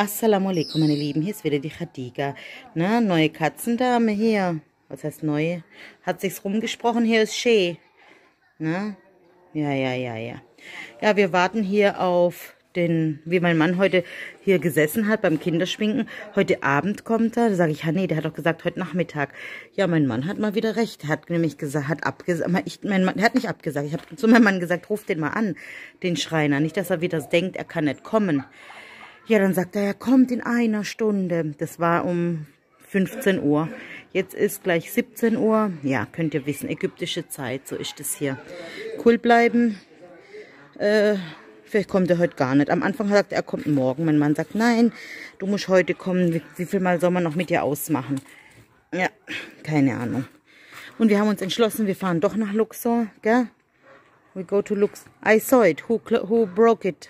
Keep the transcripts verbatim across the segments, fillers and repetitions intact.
Assalamu alaikum, meine Lieben. Hier ist wieder die Khadija. Na, neue Katzendame hier. Was heißt neue? Hat sich's rumgesprochen, hier ist Shea. Na? Ja, ja, ja, ja. Ja, wir warten hier auf den, wie mein Mann heute hier gesessen hat beim Kinderschminken. Heute Abend kommt er. Da sage ich, ja, nee, der hat doch gesagt, heute Nachmittag. Ja, mein Mann hat mal wieder recht. Hat nämlich gesagt, hat abgesagt. Ich, mein Mann, der hat nicht abgesagt. Ich habe zu meinem Mann gesagt, ruf den mal an, den Schreiner. Nicht, dass er wieder denkt, er kann nicht kommen. Ja, dann sagt er, er kommt in einer Stunde. Das war um fünfzehn Uhr. Jetzt ist gleich siebzehn Uhr. Ja, könnt ihr wissen, ägyptische Zeit, so ist es hier. Cool bleiben. Äh, vielleicht kommt er heute gar nicht. Am Anfang sagt er, er kommt morgen. Mein Mann sagt, nein, du musst heute kommen. Wie, wie viel Mal soll man noch mit dir ausmachen? Ja, keine Ahnung. Und wir haben uns entschlossen, wir fahren doch nach Luxor, gell? We go to Luxor. I saw it. Who, who broke it?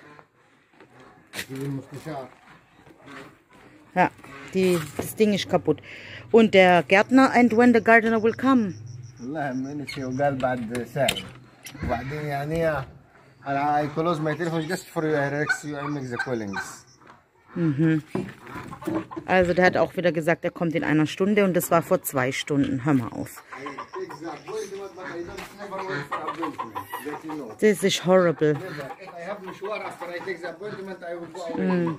Ja, die, das Ding ist kaputt. Und der Gärtner, and when the gardener will come? Mhm. Also der hat auch wieder gesagt, er kommt in einer Stunde und das war vor zwei Stunden. Hör mal auf. Das ist horrible. Mm.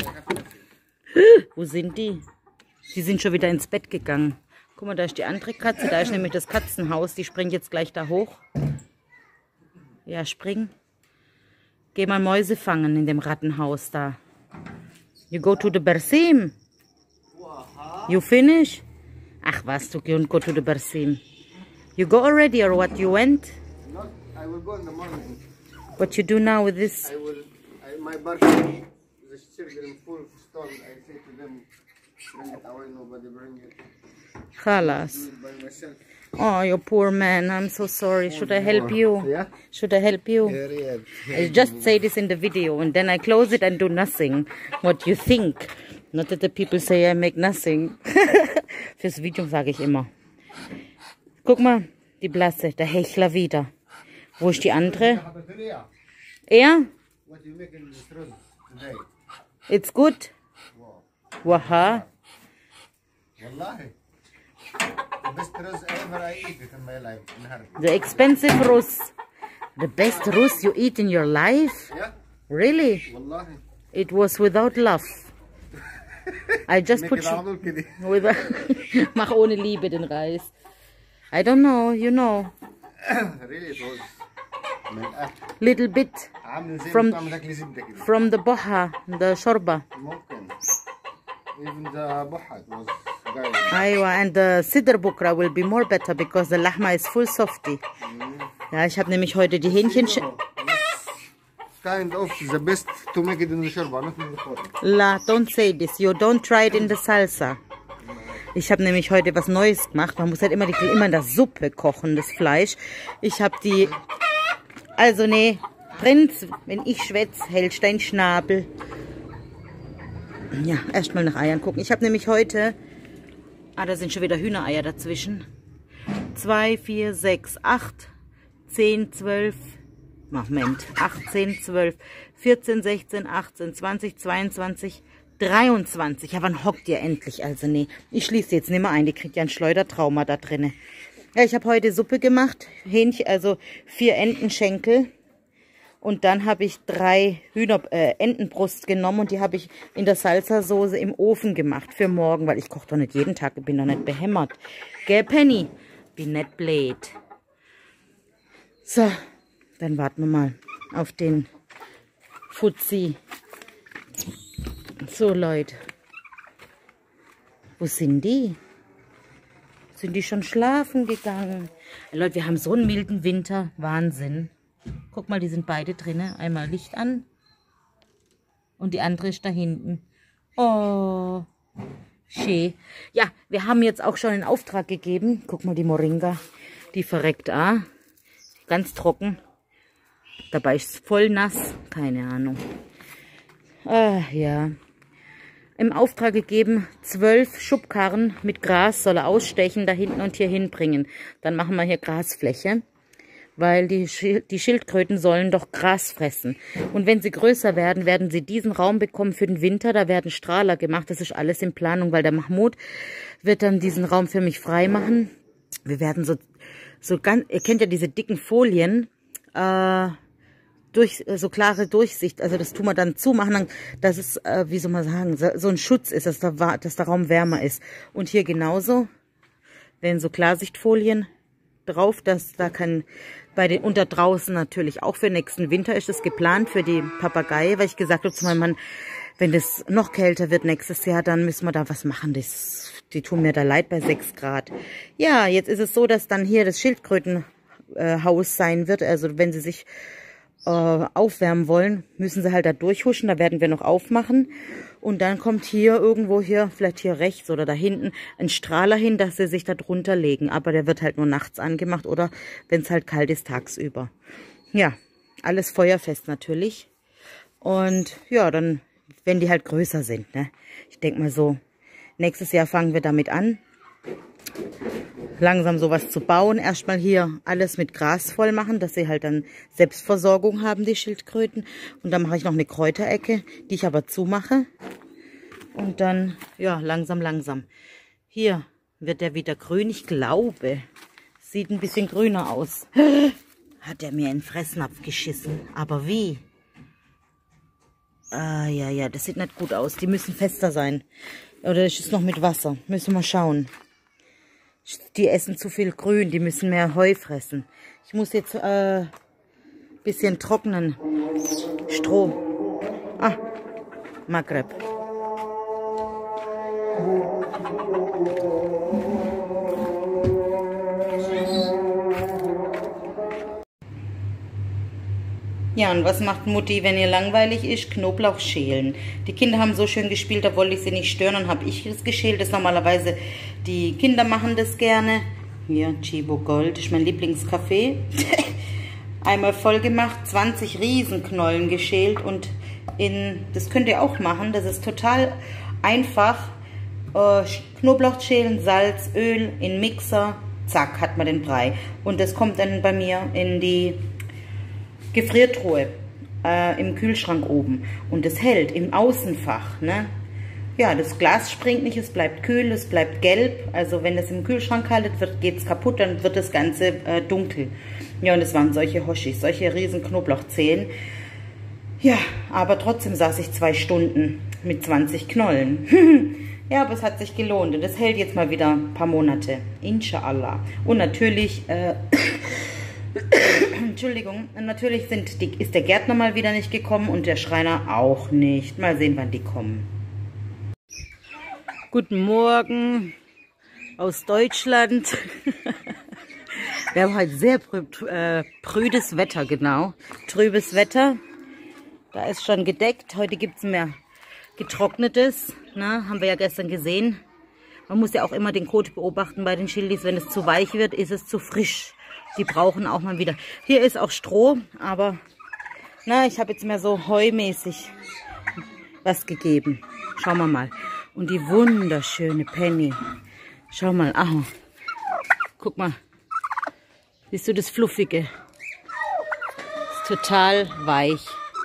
Wo sind die? Die sind schon wieder ins Bett gegangen. Guck mal, da ist die andere Katze. Da ist nämlich das Katzenhaus. Die springt jetzt gleich da hoch. Ja, spring. Geh mal Mäuse fangen in dem Rattenhaus da. You go to the Bersim. You finish? Ach was, du don't go to the Bersim. You go already or what? You went? Not, I will go in the morning. What you do now with this? I will, I, my barking, the children full stone. I say to them, bring it away, nobody bring it. Khalas. Do it by myself. Oh, you poor man. I'm so sorry. Should I help you? Yeah? Should I help you? Yeah, yeah. I just say this in the video and then I close it and do nothing. What you think? Not that the people say I make nothing. Fürs Video sage ich immer. Guck mal, die Blasse, der Hechler wieder. Wo ist die andere? Er? What you make in this room today? It's good? Waha? Wallahi. The best rose ever I eat it in my life. In Harbi. The expensive rus. The best rus you eat in your life? Yeah? Really? Wallahi. It was without love. I just Make put... it all kiddy. Without Mach ohne Liebe den Reis. I don't know, you know. Really, it was. Little bit from from the boha, the shorba. Even the boha was good. Aywa, and the sidr bukra will be more better because the lahma is full softy. Mm. Ja, ich habe nämlich heute die Hähnchen. Kind of the best to make it in the shorba, not in the pot. La, don't say this. You don't try it in the salsa. Ich habe nämlich heute was Neues gemacht. Man muss halt immer, die, immer in der Suppe kochen, das Fleisch. Ich habe die... Also nee, Prinz, wenn ich schwätze, hältst dein Schnabel. Ja, erstmal nach Eiern gucken. Ich habe nämlich heute... Ah, da sind schon wieder Hühnereier dazwischen. zwei, vier, sechs, acht, zehn, zwölf... Moment, achtzehn, zwölf, vierzehn, sechzehn, achtzehn, zwanzig, zweiundzwanzig... dreiundzwanzig. Ja, wann hockt ihr endlich? Also nee, ich schließe jetzt nicht mehr ein. Die kriegt ja ein Schleudertrauma da drinne. Ja, ich habe heute Suppe gemacht. Hähnchen, also vier Entenschenkel. Und dann habe ich drei Hühner, äh, Entenbrust genommen und die habe ich in der Salsa-Soße im Ofen gemacht für morgen, weil ich koche doch nicht jeden Tag, ich bin doch nicht behämmert. Gell, Penny? Bin nicht blöd. So, dann warten wir mal auf den Fuzzi. So, Leute. Wo sind die? Sind die schon schlafen gegangen? Leute, wir haben so einen milden Winter. Wahnsinn. Guck mal, die sind beide drin. Einmal Licht an. Und die andere ist da hinten. Oh. Schön. Ja, wir haben jetzt auch schon einen Auftrag gegeben. Guck mal, die Moringa. Die verreckt auch. Ganz trocken. Dabei ist es voll nass. Keine Ahnung. Ah, ja. Im Auftrag gegeben, zwölf Schubkarren mit Gras soll er ausstechen, da hinten und hier hinbringen. Dann machen wir hier Grasfläche. weil die, Schil die Schildkröten sollen doch Gras fressen. Und wenn sie größer werden, werden sie diesen Raum bekommen für den Winter. Da werden Strahler gemacht. Das ist alles in Planung, weil der Mahmoud wird dann diesen Raum für mich frei machen. Wir werden so, so ganz, ihr kennt ja diese dicken Folien, äh, durch so klare Durchsicht, also das tun wir dann zumachen, dann, dass es, äh, wie soll man sagen, so, so ein Schutz ist, dass der, dass der Raum wärmer ist. Und hier genauso, werden so Klarsichtfolien drauf, dass da kann, bei den unter draußen natürlich auch für nächsten Winter ist es geplant für die Papageien, weil ich gesagt habe zu meinem Mann, wenn das noch kälter wird nächstes Jahr, dann müssen wir da was machen, das, die tun mir da leid bei sechs Grad. Ja, jetzt ist es so, dass dann hier das Schildkrötenhaus sein wird, also wenn sie sich aufwärmen wollen, müssen sie halt da durchhuschen. Da werden wir noch aufmachen. Und dann kommt hier irgendwo hier, vielleicht hier rechts oder da hinten, ein Strahler hin, dass sie sich da drunter legen. Aber der wird halt nur nachts angemacht oder wenn es halt kalt ist, tagsüber. Ja, alles feuerfest natürlich. Und ja, dann, wenn die halt größer sind, ne? Ich denke mal so, nächstes Jahr fangen wir damit an, langsam sowas zu bauen. Erstmal hier alles mit Gras voll machen, dass sie halt dann Selbstversorgung haben, die Schildkröten. Und dann mache ich noch eine Kräuterecke, die ich aber zumache. Und dann, ja, langsam, langsam. Hier wird der wieder grün. Ich glaube, sieht ein bisschen grüner aus. Hat er mir in den Fressnapf geschissen. Aber wie? Ah, ja, ja, das sieht nicht gut aus. Die müssen fester sein. Oder ist es noch mit Wasser? Müssen wir schauen. Die essen zu viel Grün, die müssen mehr Heu fressen. Ich muss jetzt äh, bisschen trocknen. Stroh. Ah, Maghreb. Ja, und was macht Mutti, wenn ihr langweilig ist? Knoblauch schälen. Die Kinder haben so schön gespielt, da wollte ich sie nicht stören und habe ich das geschält. Das normalerweise, die Kinder machen das gerne. Hier, Chibo Gold, ist mein Lieblingskaffee. Einmal voll gemacht, zwanzig Riesenknollen geschält und in, das könnt ihr auch machen. Das ist total einfach. Äh, Knoblauch schälen, Salz, Öl in Mixer, zack, hat man den Brei. Und das kommt dann bei mir in die Gefriertruhe äh, im Kühlschrank oben und es hält im Außenfach, ne? Ja, das Glas springt nicht, es bleibt kühl, es bleibt gelb, also wenn es im Kühlschrank haltet, wird geht es kaputt, dann wird das Ganze äh, dunkel. Ja, und es waren solche Hoshis, solche riesen Knoblauchzehen. Ja, aber trotzdem saß ich zwei Stunden mit zwanzig Knollen. Ja, aber es hat sich gelohnt und es hält jetzt mal wieder ein paar Monate, inshallah. Und natürlich äh, Entschuldigung, natürlich sind die, ist der Gärtner mal wieder nicht gekommen und der Schreiner auch nicht. Mal sehen, wann die kommen. Guten Morgen aus Deutschland. Wir haben heute sehr prü äh, prüdes Wetter, genau. Trübes Wetter. Da ist schon gedeckt. Heute gibt es mehr getrocknetes. Na, haben wir ja gestern gesehen. Man muss ja auch immer den Kot beobachten bei den Childis. Wenn es zu weich wird, ist es zu frisch. Die brauchen auch mal wieder. Hier ist auch Stroh, aber na, ich habe jetzt mehr so heumäßig was gegeben. Schauen wir mal. Und die wunderschöne Penny. Schau mal. Aha. Guck mal. Siehst du das Fluffige? Ist total weich.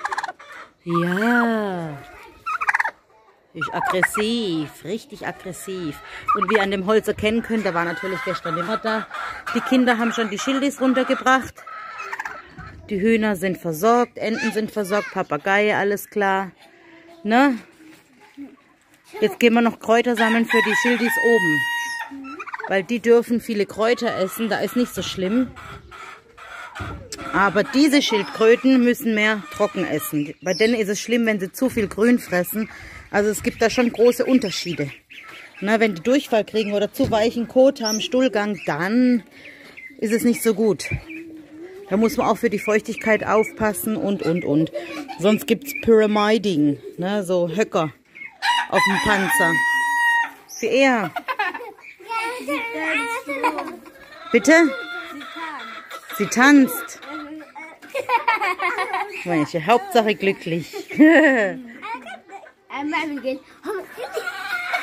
Ja. Ist aggressiv, richtig aggressiv. Und wie ihr an dem Holz erkennen könnt, der war natürlich gestern immer da. Die Kinder haben schon die Schildis runtergebracht. Die Hühner sind versorgt, Enten sind versorgt, Papageien, alles klar. Ne? Jetzt gehen wir noch Kräuter sammeln für die Schildis oben. Weil die dürfen viele Kräuter essen, da ist nicht so schlimm. Aber diese Schildkröten müssen mehr trocken essen. Bei denen ist es schlimm, wenn sie zu viel Grün fressen. Also es gibt da schon große Unterschiede. Na, wenn die Durchfall kriegen oder zu weichen Kot haben, Stuhlgang, dann ist es nicht so gut. Da muss man auch für die Feuchtigkeit aufpassen und, und, und. Sonst gibt es Pyramiding, ne, so Höcker auf dem Panzer. Für er. Bitte? Sie tanzt. Mensch, Hauptsache glücklich.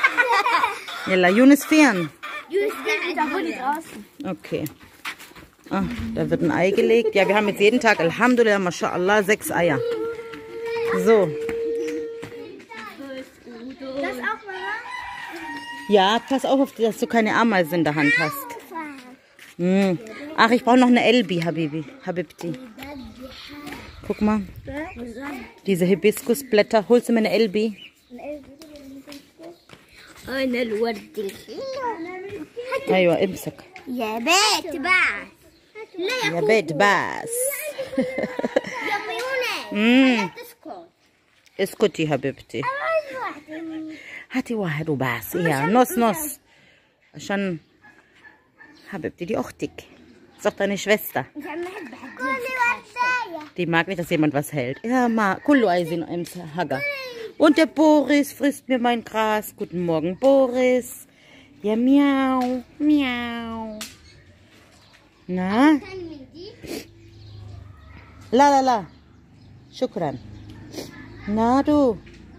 Yalla, Yunus fern. Yunus fern, da wohnt draußen. Okay. Ah, da wird ein Ei gelegt. Ja, wir haben jetzt jeden Tag, Alhamdulillah, MashaAllah, sechs Eier. So. Das auch mal? Ja, pass auf, dass du keine Ameisen in der Hand hast. Hm. Ach, ich brauche noch eine Elbi, Habibi. Habibti. Guck mal. Diese Hibiskusblätter. Holst du mir eine Elbi? Eine الورد ايوه امسك. يا بيت باس. لا يا بيت باس. يا ميونة. امم تسكت. اسكتي حبيبتي. عايز واحدة. هاتي واحد وبس. Ja, نص نص. عشان حبيبتي دي اختك. Ist doch deine Schwester. Die mag nicht, dass jemand was hält. Ja, ma, kullu aisin im Haga. Und der Boris frisst mir mein Gras. Guten Morgen, Boris. Ja, miau, miau. Na? La, la, la. Shukran. Na, du.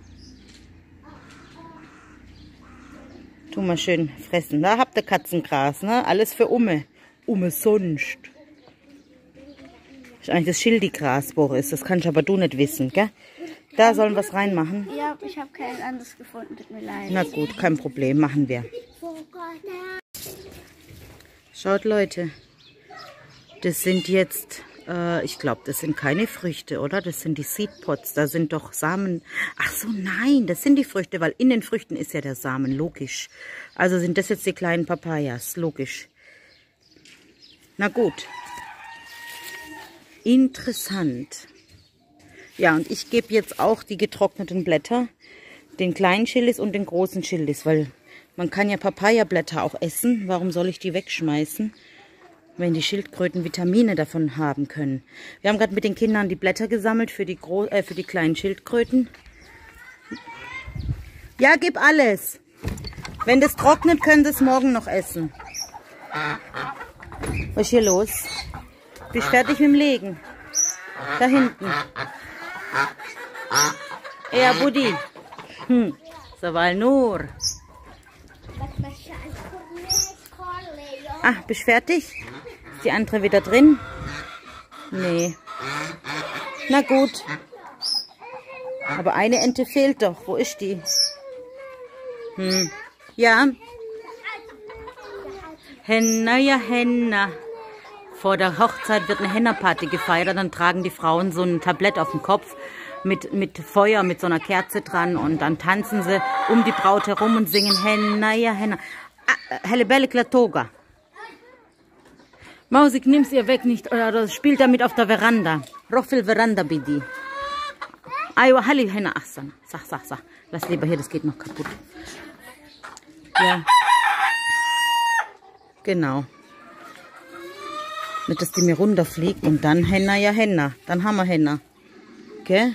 Tu mal schön fressen. Da habt ihr Katzengras, ne? Alles für Umme. Umsonst. Das ist eigentlich das Schildigras, Boris. Das kannst aber du nicht wissen, gell? Da sollen wir es reinmachen. Ja, ich habe kein anderes gefunden, tut mir leid. Na gut, kein Problem, machen wir. Schaut, Leute. Das sind jetzt, äh, ich glaube, das sind keine Früchte, oder? Das sind die Seedpods. Da sind doch Samen. Ach so, nein, das sind die Früchte, weil in den Früchten ist ja der Samen, logisch. Also sind das jetzt die kleinen Papayas, logisch. Na gut. Interessant. Ja, und ich gebe jetzt auch die getrockneten Blätter, den kleinen Chilis und den großen Chilis, weil man kann ja Papaya-Blätter auch essen. Warum soll ich die wegschmeißen, wenn die Schildkröten Vitamine davon haben können? Wir haben gerade mit den Kindern die Blätter gesammelt für die, Gro äh, für die kleinen Schildkröten. Ja, gib alles. Wenn das trocknet, können sie es morgen noch essen. Was ist hier los? Bist fertig mit dem Legen? Da hinten. Ja, Buddy. Hm. Sawal Nur. Ah, bist fertig? Ist die andere wieder drin? Nee. Na gut. Aber eine Ente fehlt doch. Wo ist die? Hm. Ja. Henna, ja Henna. Vor der Hochzeit wird eine Henna-Party gefeiert. Dann tragen die Frauen so ein Tablett auf dem Kopf mit, mit Feuer, mit so einer Kerze dran. Und dann tanzen sie um die Braut herum und singen Henna, ja Henna. Helle Belle Klatoga. Mausik, nimm's ihr weg nicht. Oder spielt damit auf der Veranda. Rochfil Veranda bidi. Aywa, Halli Henna Achsan. Sag, sag, sag. Lass lieber hier, das geht noch kaputt. Ja. Genau. Nicht, dass die mir runterfliegt und dann Henna, ja Henna. Dann haben wir Henna. Okay?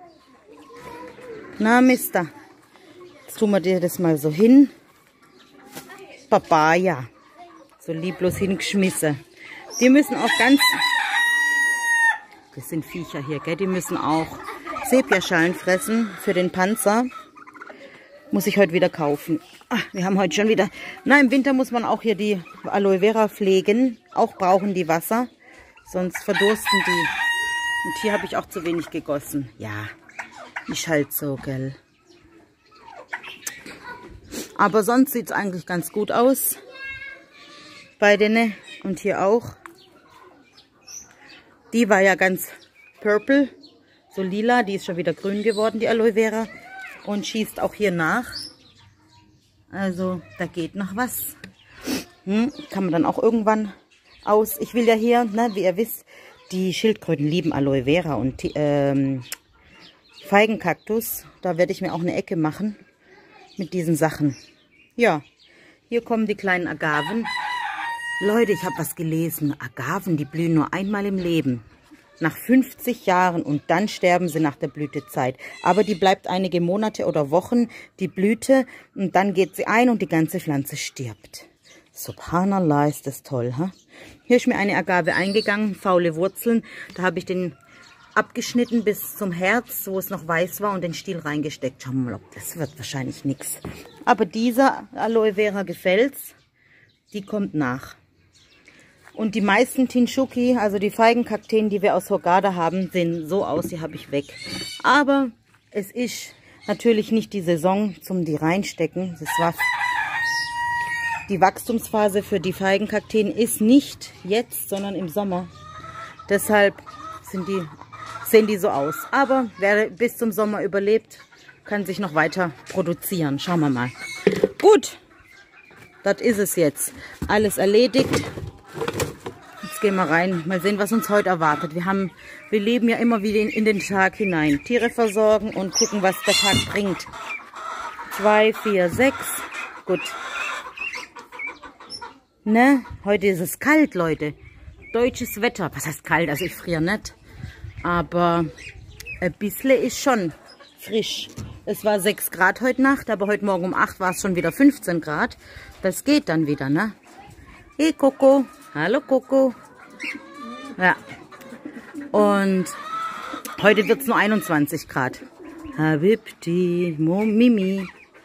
Na, Mister. Jetzt tun wir dir das mal so hin. Papaya. So lieblos hingeschmissen. Die müssen auch ganz... Das sind Viecher hier, gell? Die müssen auch Sepiaschalen fressen für den Panzer. Muss ich heute wieder kaufen. Ach, wir haben heute schon wieder... Na, im Winter muss man auch hier die Aloe Vera pflegen. Auch brauchen die Wasser. Sonst verdursten die. Und hier habe ich auch zu wenig gegossen. Ja, ist halt so, gell. Aber sonst sieht es eigentlich ganz gut aus. Bei denen. Und hier auch. Die war ja ganz purple. So lila. Die ist schon wieder grün geworden, die Aloe Vera. Und schießt auch hier nach. Also da geht noch was. Hm, kann man dann auch irgendwann aus. Ich will ja hier, ne, wie ihr wisst, die Schildkröten lieben Aloe Vera und ähm, Feigenkaktus. Da werde ich mir auch eine Ecke machen mit diesen Sachen. Ja, hier kommen die kleinen Agaven. Leute, ich habe was gelesen. Agaven, die blühen nur einmal im Leben. Nach fünfzig Jahren und dann sterben sie nach der Blütezeit. Aber die bleibt einige Monate oder Wochen, die Blüte, und dann geht sie ein und die ganze Pflanze stirbt. Subhanallah, ist das toll, ha? Hier ist mir eine Agave eingegangen, faule Wurzeln. Da habe ich den abgeschnitten bis zum Herz, wo es noch weiß war, und den Stiel reingesteckt. Schauen wir mal, ob das wird wahrscheinlich nichts. Aber dieser Aloe Vera gefällt's. Die kommt nach. Und die meisten Tinschuki, also die Feigenkakteen, die wir aus Hurghada haben, sehen so aus, die habe ich weg. Aber es ist natürlich nicht die Saison zum die reinstecken. Das war die Wachstumsphase für die Feigenkakteen ist nicht jetzt, sondern im Sommer. Deshalb sind die, sehen die so aus. Aber wer bis zum Sommer überlebt, kann sich noch weiter produzieren. Schauen wir mal. Gut, das ist es jetzt. Alles erledigt. Jetzt gehen wir rein. Mal sehen, was uns heute erwartet. Wir haben, wir leben ja immer wieder in, in den Tag hinein. Tiere versorgen und gucken, was der Tag bringt. Zwei, vier, sechs. Gut. Ne? Heute ist es kalt, Leute. Deutsches Wetter. Was heißt kalt? Also ich friere nicht. Aber ein bisschen ist schon frisch. Es war sechs Grad heute Nacht, aber heute Morgen um acht war es schon wieder fünfzehn Grad. Das geht dann wieder, ne? Hey, Coco. Hallo, Coco. Ja. Und heute wird es nur einundzwanzig Grad. Habibti, Mo, Mimi.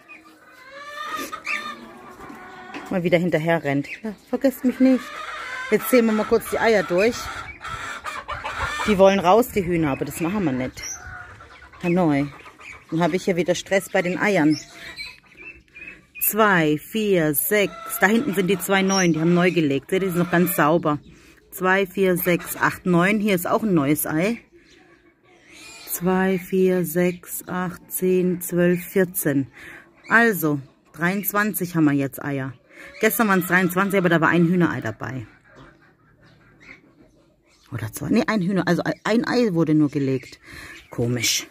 Mal wieder hinterher rennt. Ja, vergesst mich nicht. Jetzt zählen wir mal kurz die Eier durch. Die wollen raus, die Hühner, aber das machen wir nicht. Hanoi. Dann habe ich ja wieder Stress bei den Eiern. Zwei, vier, sechs. Da hinten sind die zwei neuen, die haben neu gelegt. Seht ihr, die sind noch ganz sauber. Zwei, vier, sechs, acht, neun. Hier ist auch ein neues Ei. Zwei, vier, sechs, acht, zehn, zwölf, vierzehn. Also, dreiundzwanzig haben wir jetzt Eier. Gestern waren es dreiundzwanzig, aber da war ein Hühnerei dabei. Oder zwei? Ne, ein Hühner. Also ein Ei wurde nur gelegt. Komisch.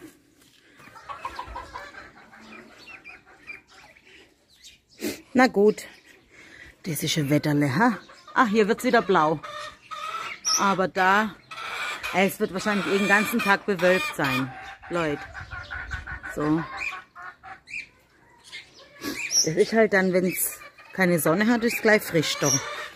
Na gut. Das ist ein Wetterle, ha? Ach, hier wird es wieder blau. Aber da, es wird wahrscheinlich den ganzen Tag bewölkt sein. Leute. So. Das ist halt dann, wenn es keine Sonne hat, ist es gleich frisch doch.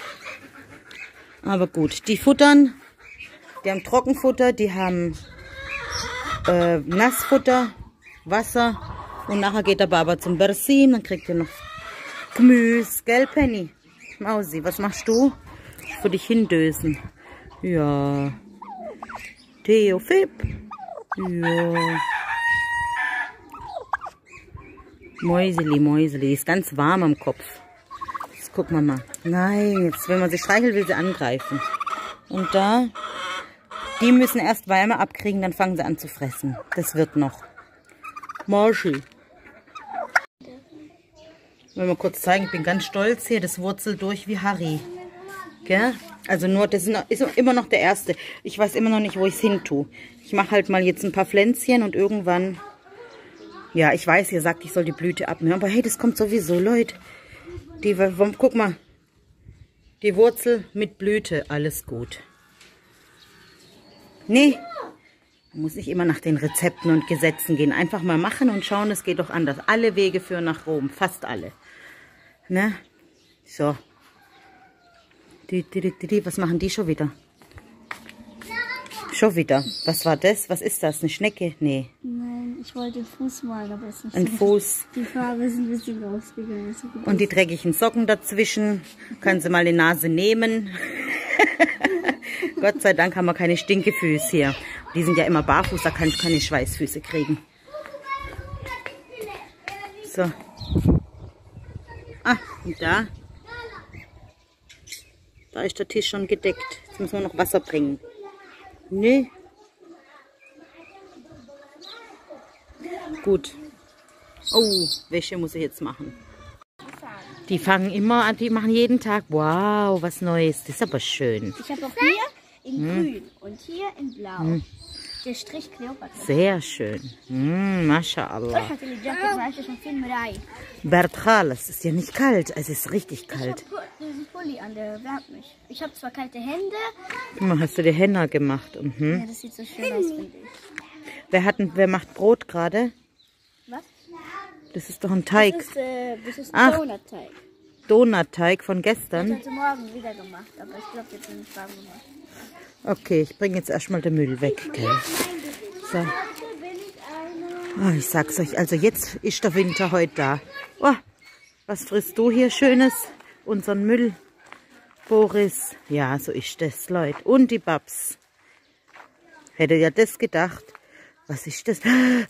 Aber gut, die futtern. Die haben Trockenfutter, die haben äh, Nassfutter, Wasser. Und nachher geht der Baba zum Bersim, dann kriegt ihr noch Gemüse, gell, Penny? Mausi, was machst du? Für dich hindösen. Ja. Theo, Fib. Ja. Mäuseli, Mäuseli. Ist ganz warm am Kopf. Jetzt gucken wir mal. Nein, jetzt, wenn man sie streichelt, will sie angreifen. Und da, die müssen erst Wärme abkriegen, dann fangen sie an zu fressen. Das wird noch. Morschi. Ich will mal kurz zeigen, ich bin ganz stolz hier. Das wurzelt durch wie Harry. Gell? Also nur, das ist immer noch der erste. Ich weiß immer noch nicht, wo ich es hin tue. Ich mache halt mal jetzt ein paar Pflänzchen und irgendwann... Ja, ich weiß, ihr sagt, ich soll die Blüte abnehmen. Aber hey, das kommt sowieso, Leute. Die, guck mal. Die Wurzel mit Blüte, alles gut. Nee. Man muss nicht immer nach den Rezepten und Gesetzen gehen. Einfach mal machen und schauen, es geht doch anders. Alle Wege führen nach Rom. Fast alle. Ne? So. Die, die, die, die. Was machen die schon wieder? Schon wieder. Was war das? Was ist das? Eine Schnecke? Nee. Nein, ich wollte den Fuß malen, aber es ist nicht ein so. Fuß. Die Farbe ist ein bisschen rausgegangen. Und die dreckigen Socken dazwischen. Können Sie mal die Nase nehmen. Gott sei Dank haben wir keine Stinkefüße hier. Die sind ja immer barfuß, da kann ich keine Schweißfüße kriegen. So. Ah, und da. Da ist der Tisch schon gedeckt. Jetzt müssen wir noch Wasser bringen. Nee. Gut. Oh, Wäsche muss ich jetzt machen. Die fangen immer an, die machen jeden Tag. Wow, was Neues. Das ist aber schön. Ich habe auch hier in hm. grün und hier in blau. Hm. Der Strich Kleopatra. Sehr schön. Mm, MashaAllah. Bertral, es ist ja nicht kalt. Es ist richtig kalt. Ich habe diesen Pulli an, der wärmt mich. Ich habe zwar kalte Hände. Guck, hast du die Henna gemacht? Mhm. Ja, das sieht so schön aus, finde ich. Wer, hat, wer macht Brot gerade? Was? Das ist doch ein Teig. Das ist, äh, das ist ein Donutteig. Donutteig von gestern? Ich habe heute Morgen wieder gemacht, aber ich glaube, jetzt bin ich warm gemacht. Okay, ich bringe jetzt erstmal den Müll weg. Gell? So. Oh, ich sag's euch, also jetzt ist der Winter heute da. Oh, was frisst du hier Schönes? Unseren Müll. Boris. Ja, so ist das, Leute. Und die Babs. Hätte ja das gedacht. Was ist das?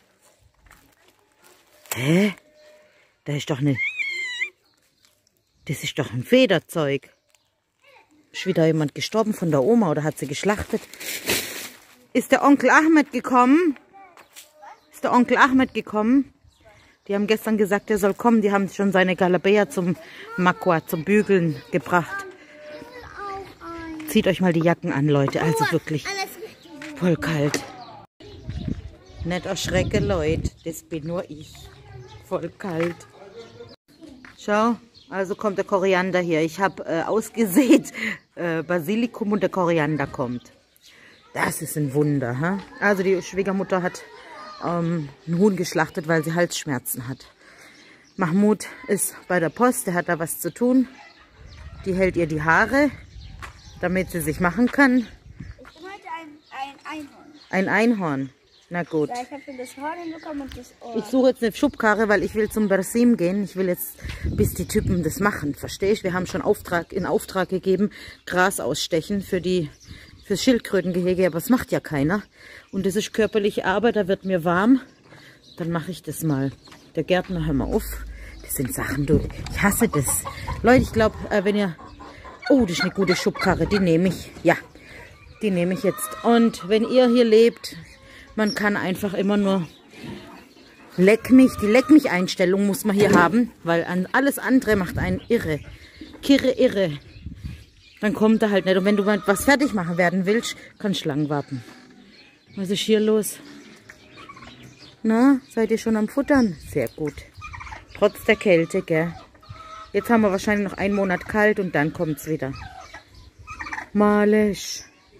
Hä? Da ist doch eine... Das ist doch ein Federzeug. Ist wieder jemand gestorben von der Oma oder hat sie geschlachtet? Ist der Onkel Ahmed gekommen? Ist der Onkel Ahmed gekommen? Die haben gestern gesagt, er soll kommen. Die haben schon seine Galabea zum Makwa, zum Bügeln gebracht. Zieht euch mal die Jacken an, Leute. Also wirklich voll kalt. Nicht erschrecken, Leute. Das bin nur ich. Voll kalt. Schau, also kommt der Koriander hier. Ich habe äh, ausgesät äh, Basilikum und der Koriander kommt. Das ist ein Wunder. He? Also die Schwiegermutter hat ähm, einen Huhn geschlachtet, weil sie Halsschmerzen hat. Mahmoud ist bei der Post, der hat da was zu tun. Die hält ihr die Haare, damit sie sich machen kann. Ich bin heute ein, ein Einhorn. Ein Einhorn. Na gut. Ja, ich habe schon das Horn bekommen und das Ohr. Ich suche jetzt eine Schubkarre, weil ich will zum Bersim gehen. Ich will jetzt, bis die Typen das machen. Verstehst? Wir haben schon Auftrag, in Auftrag gegeben, Gras ausstechen für die, fürs Schildkrötengehege. Aber das macht ja keiner. Und das ist körperliche Arbeit, da wird mir warm. Dann mache ich das mal. Der Gärtner, hör mal auf. Das sind Sachen, du. Ich hasse das. Leute, ich glaube, äh, wenn ihr... Oh, das ist eine gute Schubkarre. Die nehme ich. Ja, die nehme ich jetzt. Und wenn ihr hier lebt... Man kann einfach immer nur Leck mich, die Leck mich Einstellung muss man hier haben, weil an alles andere macht einen irre. Kirre irre. Dann kommt er halt nicht. Und wenn du mal was fertig machen werden willst, kannst du lang warten. Was ist hier los? Na, seid ihr schon am Futtern? Sehr gut. Trotz der Kälte, gell? Jetzt haben wir wahrscheinlich noch einen Monat kalt und dann kommt es wieder. Malisch.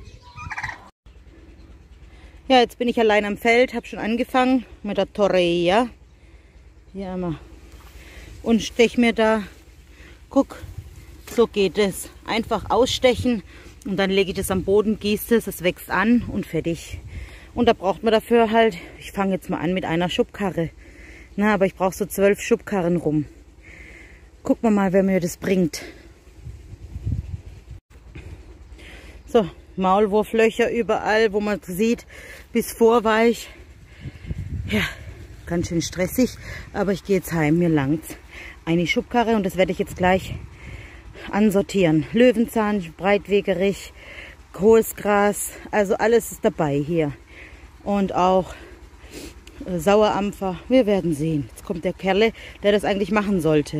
Ja, jetzt bin ich allein am Feld, habe schon angefangen mit der Torreia. Ja, mal. Und stech mir da, guck, so geht es. Einfach ausstechen und dann lege ich das am Boden, gieße es, es wächst an und fertig. Und da braucht man dafür halt, ich fange jetzt mal an mit einer Schubkarre. Na, aber ich brauche so zwölf Schubkarren rum. Gucken wir mal, wer mir das bringt. So. Maulwurflöcher überall, wo man sieht, bis vorweich. Ja, ganz schön stressig, aber ich gehe jetzt heim, mir langt's. Eine Schubkarre und das werde ich jetzt gleich ansortieren. Löwenzahn, Breitwegerich, hohes Gras, also alles ist dabei hier. Und auch äh, Sauerampfer, wir werden sehen. Jetzt kommt der Kerle, der das eigentlich machen sollte.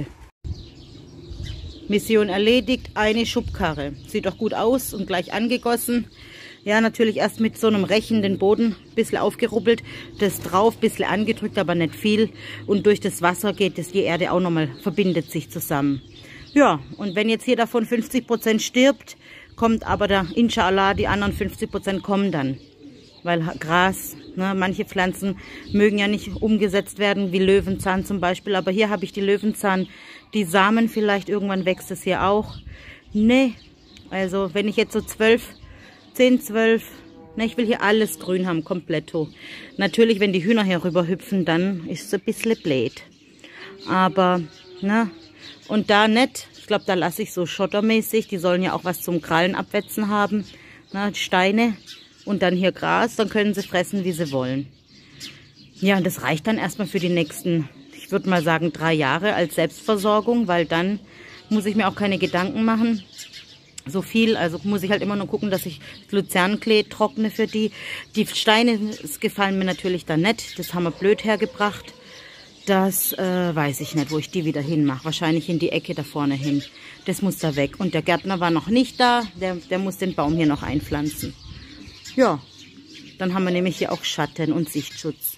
Mission erledigt, eine Schubkarre. Sieht doch gut aus und gleich angegossen. Ja, natürlich erst mit so einem Rechen den Boden ein bisschen aufgerubbelt. Das drauf, ein bisschen angedrückt, aber nicht viel. Und durch das Wasser geht das, die Erde auch nochmal, verbindet sich zusammen. Ja, und wenn jetzt hier davon fünfzig Prozent stirbt, kommt aber da, inshallah, die anderen fünfzig Prozent kommen dann. Weil Gras, ne, manche Pflanzen mögen ja nicht umgesetzt werden, wie Löwenzahn zum Beispiel. Aber hier habe ich die Löwenzahn, die Samen vielleicht, irgendwann wächst es hier auch. Ne, also wenn ich jetzt so zwölf, zehn, zwölf, ne, ich will hier alles grün haben, kompletto. Natürlich, wenn die Hühner hier rüber hüpfen, dann ist es ein bisschen blöd. Aber, ne, und da nicht, ich glaube, da lasse ich so schottermäßig, die sollen ja auch was zum Krallen abwetzen haben, ne, Steine. Und dann hier Gras, dann können sie fressen, wie sie wollen. Ja, und das reicht dann erstmal für die nächsten, ich würde mal sagen, drei Jahre als Selbstversorgung, weil dann muss ich mir auch keine Gedanken machen. So viel, also muss ich halt immer nur gucken, dass ich Luzernklee trockne für die. Die Steine, das gefallen mir natürlich dann nicht, das haben wir blöd hergebracht. Das äh, weiß ich nicht, wo ich die wieder hinmache. Wahrscheinlich in die Ecke da vorne hin. Das muss da weg. Und der Gärtner war noch nicht da, der, der muss den Baum hier noch einpflanzen. Ja, dann haben wir nämlich hier auch Schatten und Sichtschutz.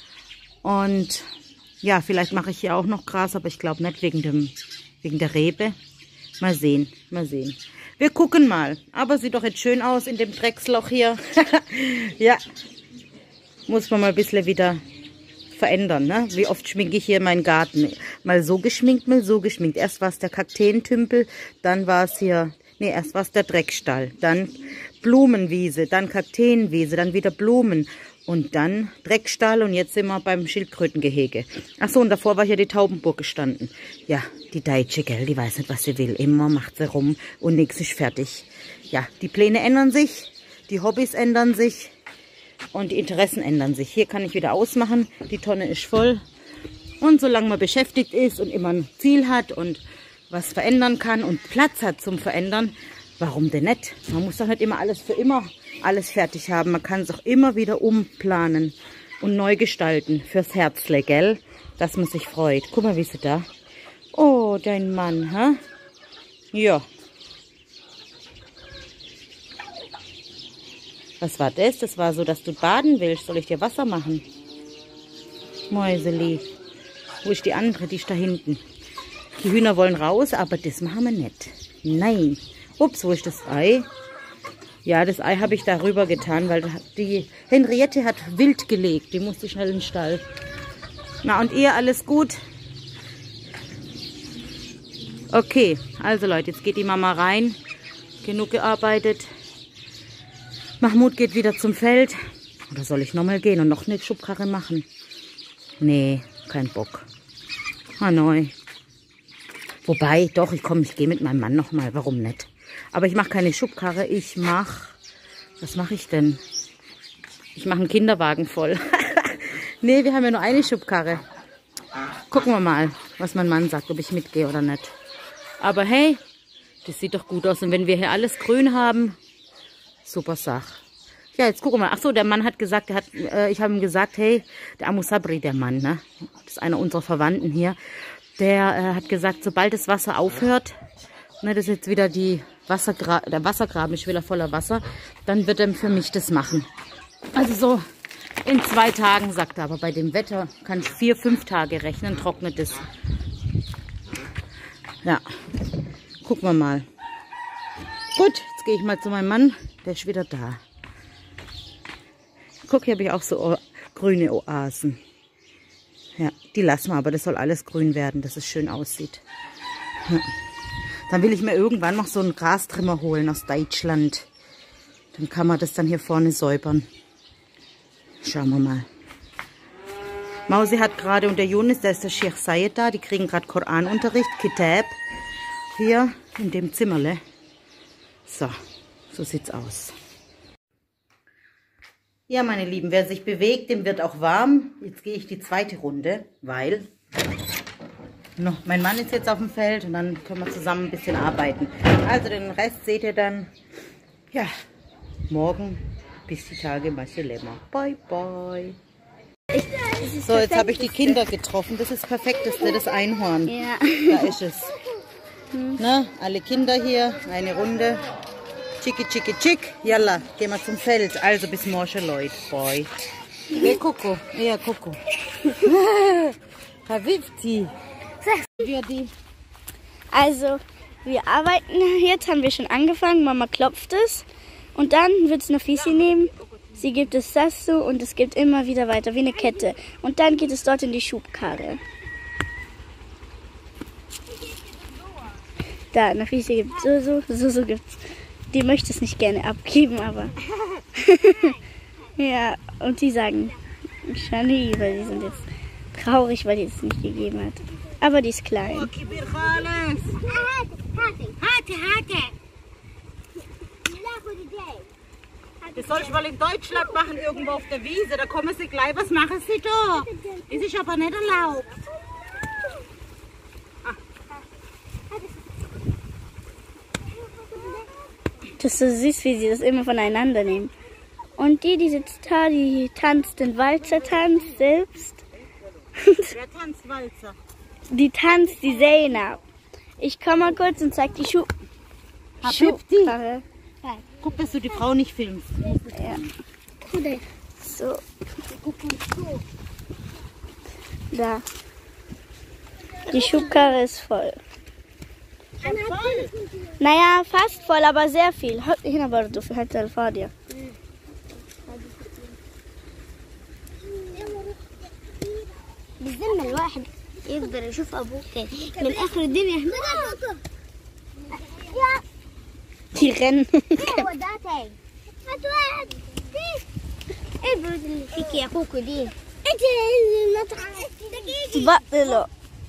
Und ja, vielleicht mache ich hier auch noch Gras, aber ich glaube nicht wegen dem, wegen der Rebe. Mal sehen, mal sehen. Wir gucken mal. Aber sieht doch jetzt schön aus in dem Drecksloch hier. Ja, muss man mal ein bisschen wieder verändern, ne? Wie oft schminke ich hier meinen Garten? Mal so geschminkt, mal so geschminkt. Erst war es der Kakteentümpel, dann war es hier... Nee, erst war es der Dreckstall, dann Blumenwiese, dann Kakteenwiese, dann wieder Blumen. Und dann Dreckstall und jetzt sind wir beim Schildkrötengehege. Ach so, und davor war hier die Taubenburg gestanden. Ja, die Deutsche, gell, die weiß nicht, was sie will. Immer macht sie rum und nichts ist fertig. Ja, die Pläne ändern sich, die Hobbys ändern sich und die Interessen ändern sich. Hier kann ich wieder ausmachen, die Tonne ist voll. Und solange man beschäftigt ist und immer ein Ziel hat und was verändern kann und Platz hat zum Verändern, warum denn nicht? Man muss doch nicht immer alles für immer alles fertig haben. Man kann es auch immer wieder umplanen und neu gestalten fürs Herzle, gell? Dass man sich freut. Guck mal, wie sie da. Oh, dein Mann, hä? Ja. Was war das? Das war so, dass du baden willst. Soll ich dir Wasser machen? Mäuseli. Wo ist die andere? Die ist da hinten. Die Hühner wollen raus, aber das machen wir nicht. Nein. Ups, wo ist das Ei? Ja, das Ei habe ich darüber getan, weil die Henriette hat wild gelegt. Die musste schnell in den Stall. Na, und ihr, alles gut? Okay, also Leute, jetzt geht die Mama rein. Genug gearbeitet. Mahmoud geht wieder zum Feld. Oder soll ich nochmal gehen und noch eine Schubkarre machen? Nee, kein Bock. Hanoi. Wobei, doch, ich komme, ich gehe mit meinem Mann nochmal. Warum nicht? Aber ich mache keine Schubkarre, ich mache, was mache ich denn? Ich mache einen Kinderwagen voll. Nee, wir haben ja nur eine Schubkarre. Gucken wir mal, was mein Mann sagt, ob ich mitgehe oder nicht. Aber hey, das sieht doch gut aus. Und wenn wir hier alles grün haben, super Sache. Ja, jetzt gucken wir mal. Ach so, der Mann hat gesagt, der hat, äh, ich habe ihm gesagt, hey, der Amu Sabri, der Mann, ne? Das ist einer unserer Verwandten hier. Der äh, hat gesagt, sobald das Wasser aufhört, ne, das ist jetzt wieder die Wassergra der Wassergraben ist wieder voller Wasser, dann wird er für mich das machen. Also so in zwei Tagen, sagt er, aber bei dem Wetter kann ich vier, fünf Tage rechnen, trocknet es. Ja, gucken wir mal. Gut, jetzt gehe ich mal zu meinem Mann, der ist wieder da. Guck, hier habe ich auch so o grüne Oasen. Ja, die lassen wir, aber das soll alles grün werden, dass es schön aussieht. Ja. Dann will ich mir irgendwann noch so einen Grastrimmer holen aus Deutschland. Dann kann man das dann hier vorne säubern. Schauen wir mal. Mausi hat gerade, und der Yunus, der ist der Sheikh Sayed da, die kriegen gerade Koranunterricht, Kitab, hier in dem Zimmerle. So, so sieht's aus. Ja, meine Lieben, wer sich bewegt, dem wird auch warm. Jetzt gehe ich die zweite Runde, weil no, mein Mann ist jetzt auf dem Feld und dann können wir zusammen ein bisschen arbeiten. Also den Rest seht ihr dann, ja, morgen bis die Tage Maschelema. Bye, bye. So, jetzt habe ich die Kinder getroffen. Das ist das Perfekteste, das Einhorn. Ja. Da ist es. Hm. Na, alle Kinder hier, eine Runde. Chicki, chicki, chick. Yalla, gehen wir zum Feld. Also bis morgen, Leute. Bye. Hey, Coco. Ja, Coco. Habibti. Wir die. Also, wir arbeiten. Jetzt haben wir schon angefangen. Mama klopft es. Und dann wird es Nafisi nehmen. Sie gibt es Sasu und es geht immer wieder weiter, wie eine Kette. Und dann geht es dort in die Schubkarre. Da, Nafisi gibt es so, so, so, so gibt's. Die möchte es nicht gerne abgeben, aber... ja, und die sagen Shani, weil die sind jetzt traurig, weil die es nicht gegeben hat. Aber die ist klein. Das soll ich mal in Deutschland machen, irgendwo auf der Wiese. Da kommen sie gleich, was machen sie da? Das ist aber nicht erlaubt. Das ist so süß, wie sie das immer voneinander nehmen. Und die, die sitzt da, die tanzt den Walzertanz selbst. Wer tanzt Walzer? Die tanzt die Zeynab. Ich komme mal kurz und zeig die Schuh. Schubkarre. Guck, dass du die Frau nicht filmst. Ja. So. Da. Die Schubkarre ist voll. Voll. Naja, fast voll, aber sehr viel. هنا برضو في حتة الفاضية. بالذمة الواحد يقدر يشوف أبوه من آخر الدنيا. Die rennen. هو ده تاني. البرد اللي فيك يا كوكو دي انت المطعم بقلو.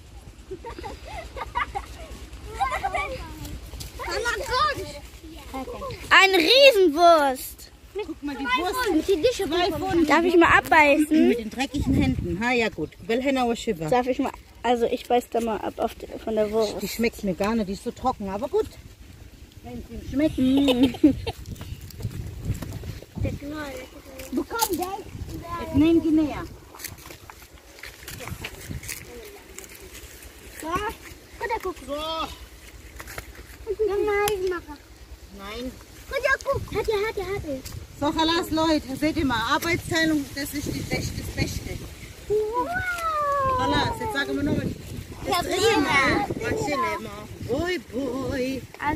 Ein Riesenwurst. Guck mal, die Wurst. Zwei Pfund. Darf ich mal abbeißen? Mit den dreckigen Händen. Ha, ja gut. Welchenauer Schiffer. Darf ich mal, also ich beiß da mal ab auf die, von der Wurst. Die schmeckt mir gar nicht, die ist so trocken, aber gut. Wenn sie schmeckt. Bekomm, gell? Jetzt nehmen die näher. خد يا كوكو So, لما عايز مقا Nein. خد يا كوكو هاتي هاتي هاتي So, Chalas, Leute, seht ihr mal, Arbeitsteilung, das ist die Beste, das Beste. Chalas, jetzt sagen wir nochmal. Das drehen wir. Boi, boi.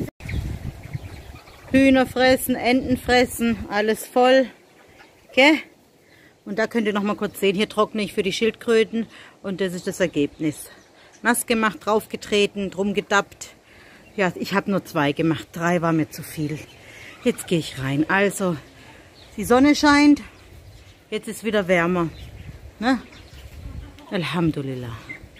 Hühner fressen, Enten fressen, alles voll. Okay? Und da könnt ihr noch mal kurz sehen, hier trockne ich für die Schildkröten und das ist das Ergebnis. Nass gemacht, draufgetreten, drum gedappt. Ja, ich habe nur zwei gemacht, drei war mir zu viel. Jetzt gehe ich rein. Also, die Sonne scheint, jetzt ist wieder wärmer. Ne? Alhamdulillah.